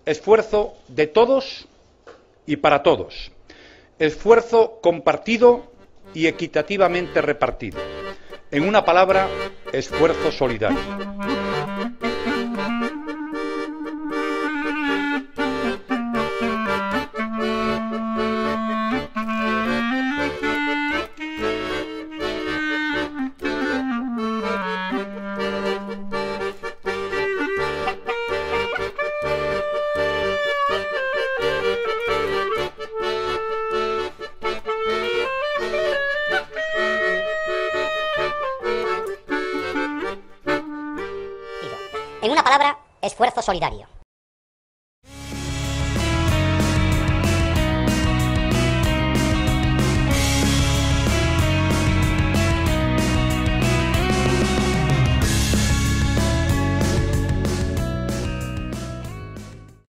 esfuerzo de todos y para todos, esfuerzo compartido y equitativamente repartido. En una palabra, esfuerzo solidario. En una palabra, esfuerzo solidario.